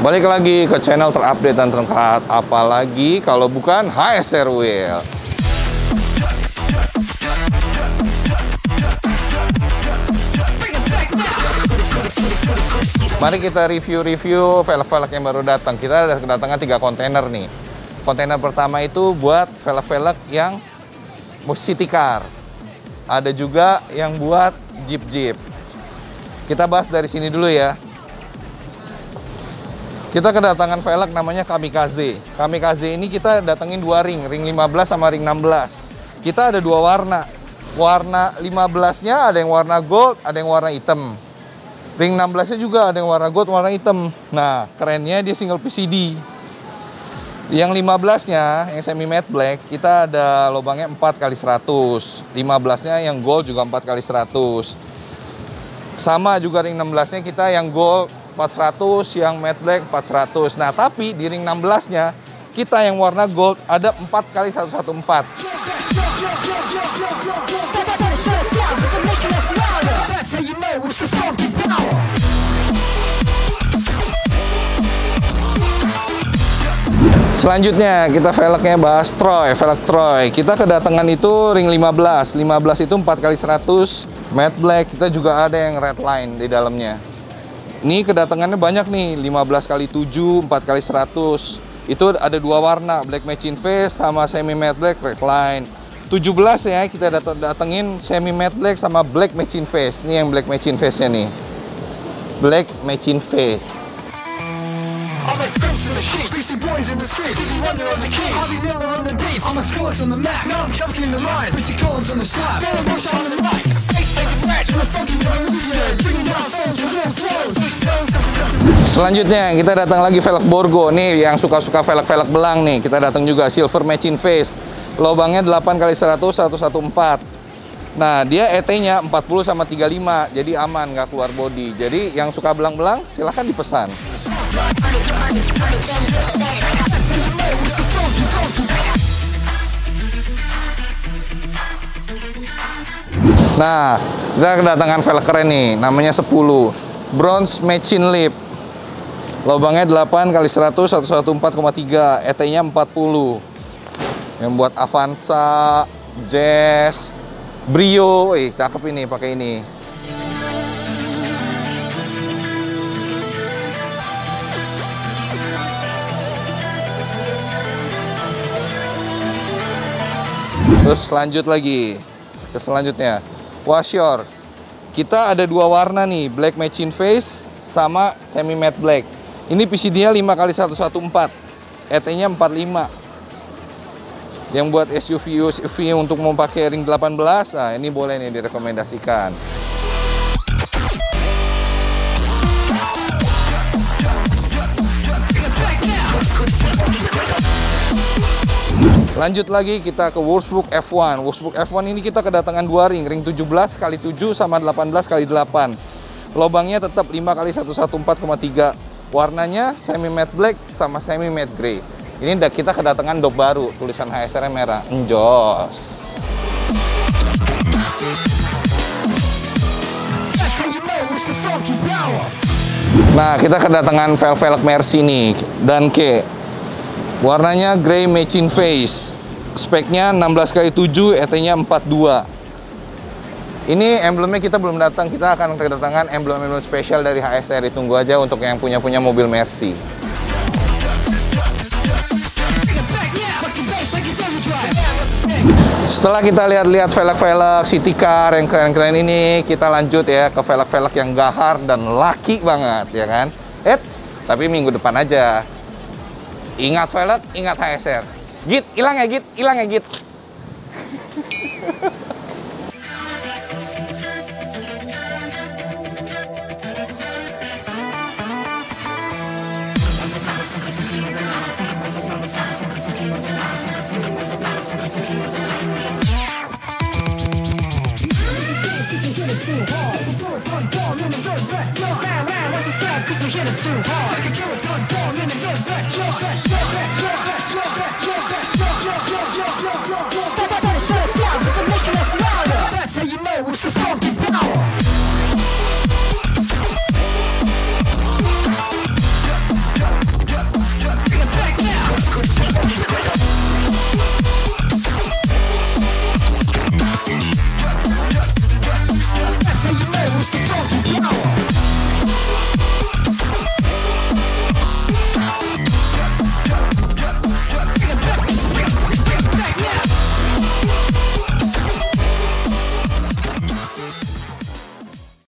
Balik lagi ke channel terupdate dan terangkat, apalagi kalau bukan HSR Wheel. Mari kita review velg-velg yang baru datang. Kita ada kedatangan 3 kontainer nih. Kontainer pertama itu buat velg-velg yang city car. Ada juga yang buat jeep. Kita bahas dari sini dulu ya. Kita kedatangan velg namanya Kamikaze. Kamikaze ini kita datengin 2 ring 15 sama ring 16. Kita ada 2 warna. Warna 15-nya ada yang warna gold, ada yang warna hitam. Ring 16-nya juga ada yang warna gold, warna hitam. Nah, kerennya dia single PCD. Yang 15-nya, yang semi matte black, kita ada lubangnya 4x100. 15-nya yang gold juga 4x100. Sama juga ring 16-nya kita yang gold 400, yang matte black 400. Nah, tapi di ring 16-nya kita yang warna gold ada 4x114. Selanjutnya kita velgnya bahas velg Troy. Kita kedatangan itu ring 15. 15 itu 4x100 matte black. Kita juga ada yang red line di dalamnya. Ini kedatangannya banyak nih, 15x7, 4x100. Itu ada 2 warna, black matching face sama semi matte black red line. 17 ya, kita datengin semi matte black sama black matching face. Ini yang black matching face-nya nih. Black matching face. Selanjutnya kita datang lagi velg Borgo. Nih yang suka-suka velg-velg belang nih. Kita datang juga silver matching face. Lubangnya 8x100 114. Nah, dia ET-nya 40 sama 35. Jadi aman, nggak keluar body. Jadi yang suka belang-belang silahkan dipesan. Nah, kita kedatangan velg keren nih, namanya 10 bronze matching lip. Lubangnya 8x100 114,3, ET-nya 40. Yang buat Avanza, Jazz, Brio, cakep ini pakai ini. Terus lanjut lagi ke selanjutnya, Washer. Kita ada 2 warna nih, black matching face sama semi matte black. Ini PCD-nya 5x114, ET-nya 45. Yang buat SUV untuk mau pakai ring 18, nah ini boleh nih direkomendasikan. Lanjut lagi kita ke Wolfsburg F1. Wolfsburg F1 ini kita kedatangan 2 ring 17x7 sama 18x8. Lubangnya tetap 5x114,3. Warnanya semi matte black sama semi matte grey. Ini kita kedatangan dop baru, tulisan HSR merah. Njos. Nah, kita kedatangan velg Mercy nih, dan K. Warnanya grey matching face. Speknya 16x7, ET-nya 42. Ini emblemnya kita belum datang. Kita akan kedatangan emblem-emblem spesial dari HSR. Tunggu aja untuk yang punya mobil Mercy. Setelah kita lihat-lihat velg-velg city car yang keren-keren ini, kita lanjut ya ke velg-velg yang gahar dan laki banget, ya kan? Tapi minggu depan aja. Ingat velg, ingat HSR. Git, hilang ya Git, hilang ya Git.